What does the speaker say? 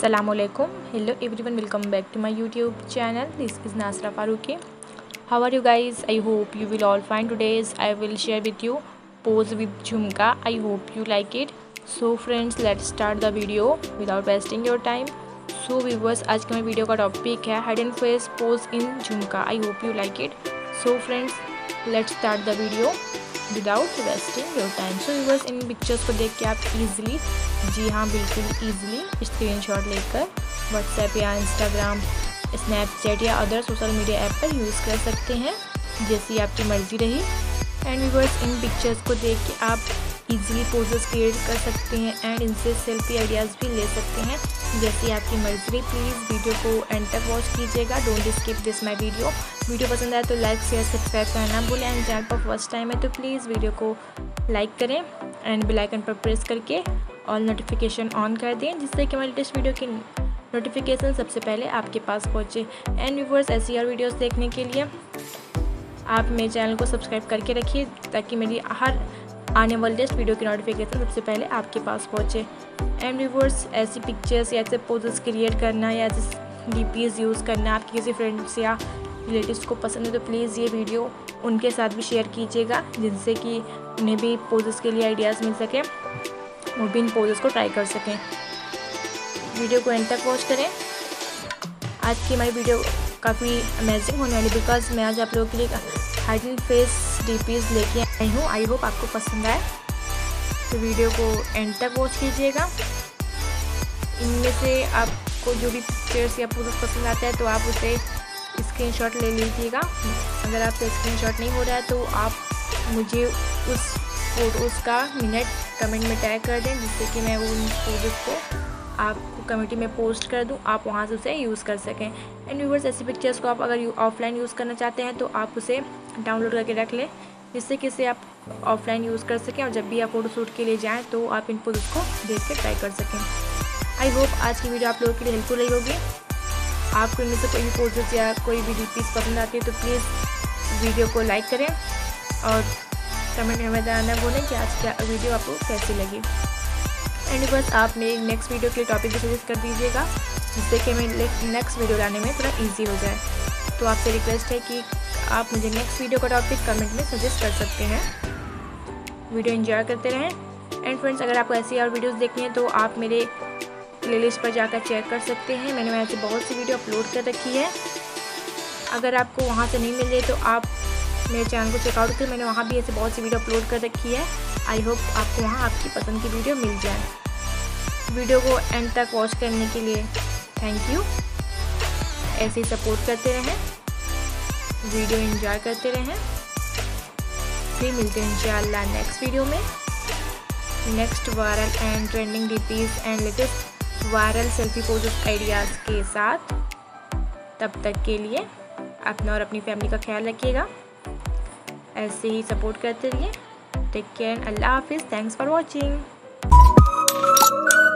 Assalamualaikum. Hello everyone, welcome back to my YouTube channel. This is Nasra Faruqi. How are you guys? I hope you will all fine. Today's I will share with you pose with jhumka. I hope you like it. So friends, let's start the video without wasting your time. So viewers, आज के मेरे video का topic है head and face pose in jhumka. I hope you like it. So friends, let's start the video without wasting your time. So viewers, इन pictures को देख के आप इजीली, जी हाँ बिल्कुल इजीली स्क्रीनशॉट लेकर व्हाट्सएप या इंस्टाग्राम, स्नैपचैट या अदर सोशल मीडिया ऐप पर यूज़ कर सकते हैं जैसी आपकी मर्ज़ी रही. एंड व्यूअर्स, इन पिक्चर्स को देख के आप इजीली पोजेस क्रिएट कर सकते हैं एंड इनसे सेल्फी आइडियाज़ भी ले सकते हैं जैसी आपकी मर्ज़ी रही. प्लीज़ वीडियो को एंड तक वॉच कीजिएगा. Don't skip this my video. Video पसंद आए तो लाइक शेयर सब्सक्राइब करना भूलें. एंड चैनल पर फर्स्ट टाइम है तो प्लीज़ वीडियो को लाइक करें एंड बेल आइकन पर प्रेस करके ऑल नोटिफिकेशन ऑन कर दें जिससे कि हमारी लेटेस्ट वीडियो की नोटिफिकेशन सबसे पहले आपके पास पहुँचे. एंड व्यूअर्स, ऐसी और वीडियोज़ देखने के लिए आप मेरे चैनल को सब्सक्राइब करके रखिए ताकि मेरी हर आने वाली लेटेस्ट वीडियो की नोटिफिकेशन सबसे पहले आपके पास पहुँचे. एंड व्यूअर्स, ऐसी पिक्चर्स या ऐसे पोजेस क्रिएट करना या ऐसे डीपीज़ यूज़ करना आपके किसी फ्रेंड्स या रिलेटिव्स को पसंद है तो प्लीज़ ये वीडियो उनके साथ भी शेयर कीजिएगा जिनसे कि उन्हें भी पोजेस के लिए आइडियाज़ मिल सकें, वो भी इन पोजेस को ट्राई कर सकें. वीडियो को एंड तक वॉच करें. आज की हमारी वीडियो काफ़ी अमेजिंग होने वाली बिकॉज मैं आज आप लोगों के लिए हेड एंड फेस डीपीज़ लेके आई हूँ. आई होप आपको पसंद आए. तो वीडियो को एंड तक वॉच कीजिएगा. इनमें से आपको जो भी पिक्चर्स या पोजेस पसंद आता है तो आप उसे स्क्रीनशॉट ले लीजिएगा. अगर आपसे स्क्रीनशॉट नहीं हो रहा है तो आप मुझे उस फोटोज़ का मिनट कमेंट में टैग कर दें जिससे कि मैं वो उन फोटोज़ को आपको कम्युनिटी में पोस्ट कर दूं, आप वहां से उसे यूज़ कर सकें. एंड व्यूअर्स, ऐसी पिक्चर्स को आप अगर ऑफलाइन यूज़ करना चाहते हैं तो आप उसे डाउनलोड करके रख लें जिससे कि इसे आप ऑफलाइन यूज़ कर सकें और जब भी आप फ़ोटो शूट के लिए जाएँ तो आप इन पोजेस को देख के ट्राई कर सकें. आई होप आज की वीडियो आप लोगों के लिए हेल्पफुल रही होगी. आपको इनमें से कोई भी पोजेस या कोई भी डीपीज़ पसंद आती है तो प्लीज़ वीडियो को लाइक करें और कमेंट में बताना भूलें कि आज का वीडियो आपको कैसी लगी. एंड बस आप मेरी नेक्स्ट वीडियो के टॉपिक भी सजेस्ट कर दीजिएगा जिससे कि हमें नेक्स्ट वीडियो लाने में थोड़ा इजी हो जाए. तो आपसे रिक्वेस्ट है कि आप मुझे नेक्स्ट वीडियो का टॉपिक कमेंट में सजेस्ट कर सकते हैं. वीडियो एंजॉय करते रहें. एंड फ्रेंड्स, अगर आपको ऐसी और वीडियोस देखनी है तो आप मेरे प्लेलिस्ट पर जाकर चेक कर सकते हैं. मैंने वहाँ से बहुत सी वीडियो अपलोड कर रखी है. अगर आपको वहाँ से नहीं मिल रही तो आप मेरे चैनल को चेकआउट करें. मैंने वहाँ भी ऐसे बहुत सी वीडियो अपलोड कर रखी है. आई होप आपको वहाँ आपकी पसंद की वीडियो मिल जाए. वीडियो को एंड तक वॉच करने के लिए थैंक यू. ऐसे ही सपोर्ट करते रहें, वीडियो एंजॉय करते रहें. फिर मिलते हैं इंशाअल्लाह नेक्स्ट वीडियो में next viral and trending DPs and latest viral selfie poses ideas के साथ. तब तक के लिए अपना और अपनी फैमिली का ख्याल रखिएगा. ऐसे ही सपोर्ट करते रहिए. Take care. अल्लाह हाफिज़. Thanks for watching.